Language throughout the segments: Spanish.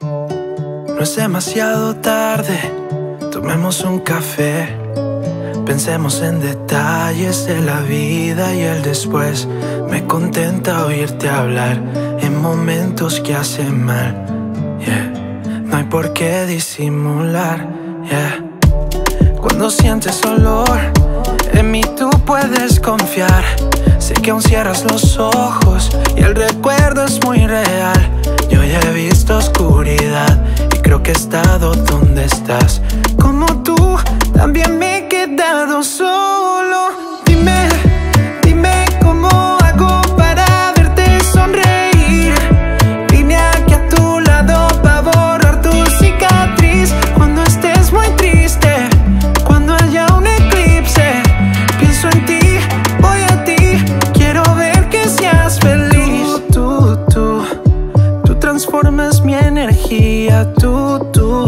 No es demasiado tarde, tomemos un café. Pensemos en detalles de la vida y el después. Me contenta oírte hablar en momentos que hacen mal, yeah. No hay por qué disimular, yeah. Cuando sientes olor, en mí tú puedes confiar. Sé que aún cierras los ojos y el recuerdo es muy real. Yo ya he visto oscuridad y creo que he estado donde estás. Como tú, también me he quedado solo. Dime, dime cómo hago para verte sonreír. Vine aquí a tu lado para borrar tu cicatriz. Cuando estés muy triste, cuando haya un eclipse, pienso en ti, voy a ti. Quiero ver que seas feliz. Tú transformas mi energía. Tú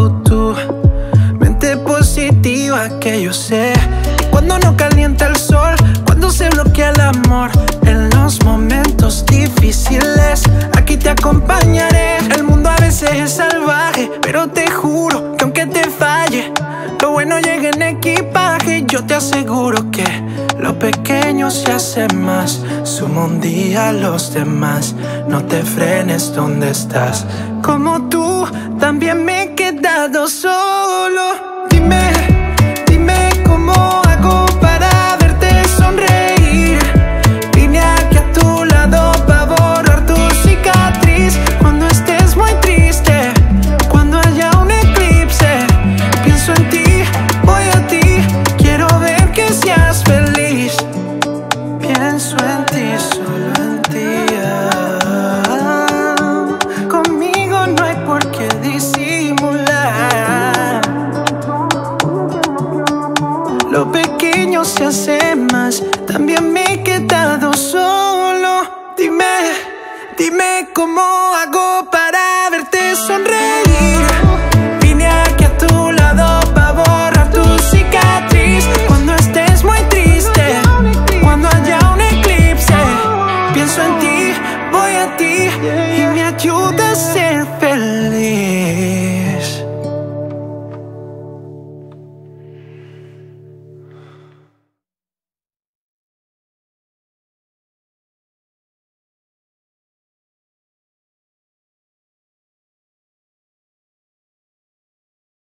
mente positiva que yo sé. Cuando no calienta el sol, cuando se bloquea el amor, en los momentos difíciles, aquí te acompañaré. El mundo a veces es salvaje, pero te juro que aunque te falle, lo bueno llega en equipaje. Yo te aseguro que lo pequeño se hace más. Suma un día a los demás. No te frenes donde estás. Como tú, también me he quedado solo. Dime, dime cómo hago para verte sonreír. Vine aquí a tu lado para borrar tu cicatriz. Cuando estés muy triste, cuando haya un eclipse, pienso en ti, voy a ti. Quiero ver que seas feliz. Pienso en ti, solo en ti, conmigo no hay por qué disimular. Lo pequeño se hace más. También me he quedado solo. Dime, dime cómo hago